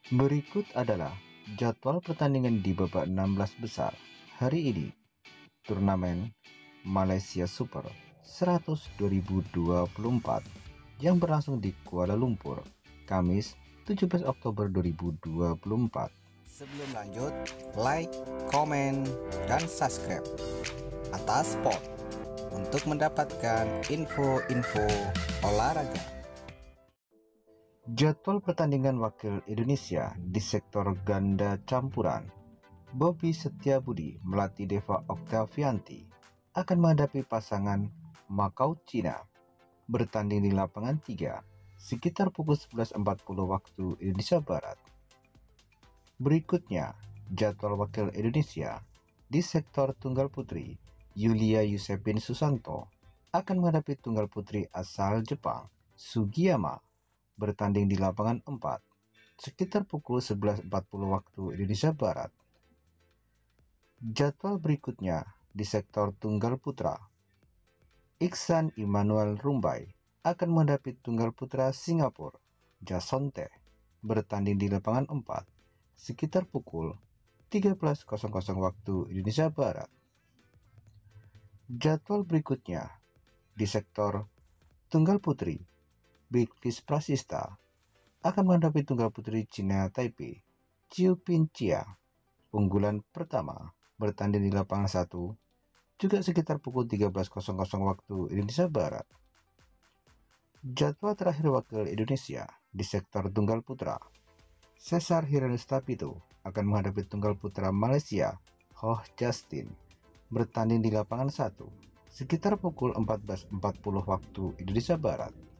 Berikut adalah jadwal pertandingan di babak 16 besar hari ini. Turnamen Malaysia Super 100 2024 yang berlangsung di Kuala Lumpur, Kamis 17 Oktober 2024. Sebelum lanjut, like, komen, dan subscribe atas sport untuk mendapatkan info-info olahraga. Jadwal pertandingan wakil Indonesia di sektor ganda campuran. Bobby Setiabudi melatih Deva Oktavianti akan menghadapi pasangan Macau Cina bertanding di lapangan 3 sekitar pukul 11.40 waktu Indonesia Barat. Berikutnya, jadwal wakil Indonesia di sektor tunggal putri. Yulia Yusepin Susanto akan menghadapi tunggal putri asal Jepang Sugiyama bertanding di lapangan 4 sekitar pukul 11.40 waktu Indonesia Barat. Jadwal berikutnya di sektor tunggal putra. Iksan Immanuel Rumbai akan menghadapi tunggal putra Singapura Jasonte bertanding di lapangan 4 sekitar pukul 13.00 waktu Indonesia Barat. Jadwal berikutnya di sektor tunggal putri. Bilqis Prasista akan menghadapi tunggal putri Cina Taipei Chiu Pin Chia unggulan pertama bertanding di lapangan 1 juga sekitar pukul 13.00 waktu Indonesia Barat. Jadwal terakhir wakil Indonesia di sektor tunggal putra. Cesar Hiranustapito akan menghadapi tunggal putra Malaysia Hoh Justin bertanding di lapangan 1 sekitar pukul 14.40 waktu Indonesia Barat.